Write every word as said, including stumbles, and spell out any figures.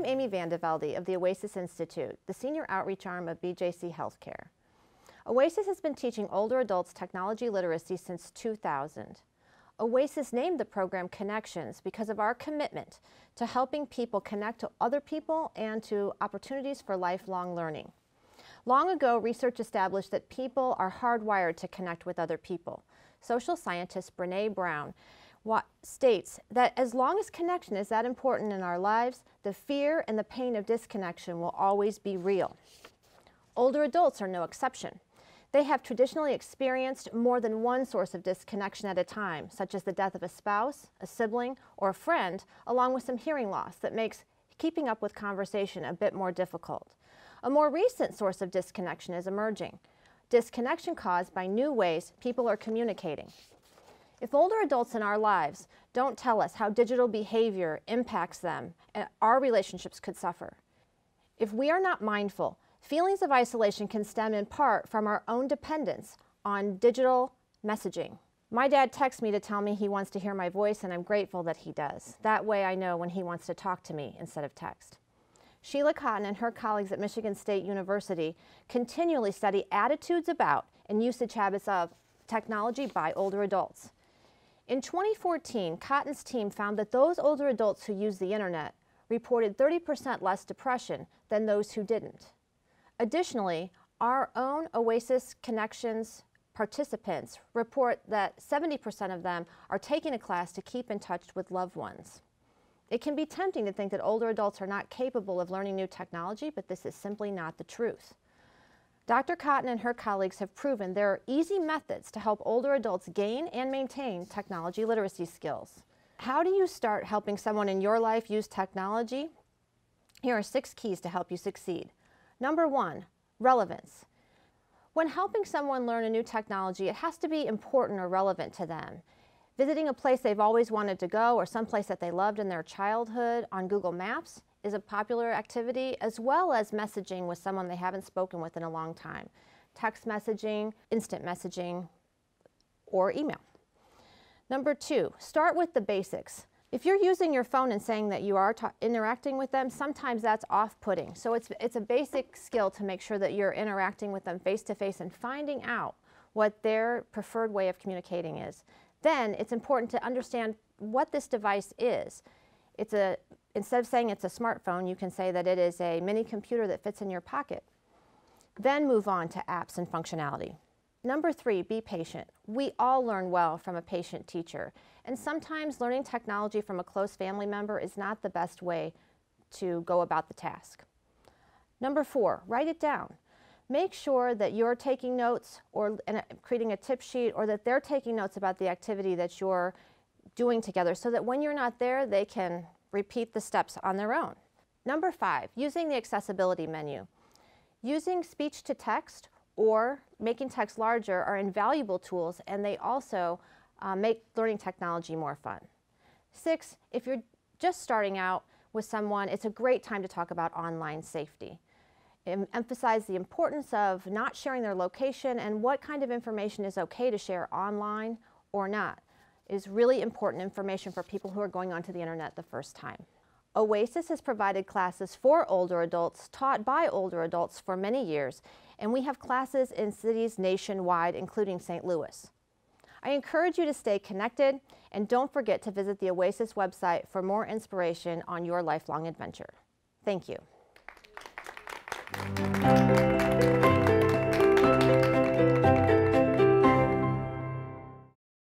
I'm Amy VanDeVelde of the Oasis Institute, the senior outreach arm of B J C Healthcare. Oasis has been teaching older adults technology literacy since two thousand. Oasis named the program Connections because of our commitment to helping people connect to other people and to opportunities for lifelong learning. Long ago, research established that people are hardwired to connect with other people. Social scientist Brene Brown states that as long as connection is that important in our lives, the fear and the pain of disconnection will always be real. Older adults are no exception. They have traditionally experienced more than one source of disconnection at a time, such as the death of a spouse, a sibling, or a friend, along with some hearing loss that makes keeping up with conversation a bit more difficult. A more recent source of disconnection is emerging. Disconnection caused by new ways people are communicating. If older adults in our lives don't tell us how digital behavior impacts them, our relationships could suffer. If we are not mindful, feelings of isolation can stem in part from our own dependence on digital messaging. My dad texts me to tell me he wants to hear my voice, and I'm grateful that he does. That way I know when he wants to talk to me instead of text. Sheila Cotton and her colleagues at Michigan State University continually study attitudes about and usage habits of technology by older adults. In twenty fourteen, Cotton's team found that those older adults who use the internet reported thirty percent less depression than those who didn't. Additionally, our own Oasis Connections participants report that seventy percent of them are taking a class to keep in touch with loved ones. It can be tempting to think that older adults are not capable of learning new technology, but this is simply not the truth. Doctor Cotton and her colleagues have proven there are easy methods to help older adults gain and maintain technology literacy skills. How do you start helping someone in your life use technology? Here are six keys to help you succeed. Number one, relevance. When helping someone learn a new technology, it has to be important or relevant to them. Visiting a place they've always wanted to go or someplace that they loved in their childhood on Google Maps is a popular activity, as well as messaging with someone they haven't spoken with in a long time. Text messaging, instant messaging, or email. Number two, start with the basics. If you're using your phone and saying that you are interacting with them, sometimes that's off-putting. So it's, it's a basic skill to make sure that you're interacting with them face-to-face and finding out what their preferred way of communicating is. Then it's important to understand what this device is. It's a, instead of saying it's a smartphone, you can say that it is a mini computer that fits in your pocket. Then move on to apps and functionality. Number three, be patient. We all learn well from a patient teacher, and sometimes learning technology from a close family member is not the best way to go about the task. Number four, write it down. Make sure that you're taking notes or and creating a tip sheet, or that they're taking notes about the activity that you're doing together, so that when you're not there, they can repeat the steps on their own. Number five, using the accessibility menu. Using speech to text or making text larger are invaluable tools, and they also uh, make learning technology more fun. Six, if you're just starting out with someone, it's a great time to talk about online safety. Em- emphasize the importance of not sharing their location and what kind of information is okay to share online or not. It is really important information for people who are going onto the internet the first time. Oasis has provided classes for older adults, taught by older adults for many years, and we have classes in cities nationwide, including Saint Louis. I encourage you to stay connected, and don't forget to visit the Oasis website for more inspiration on your lifelong adventure. Thank you.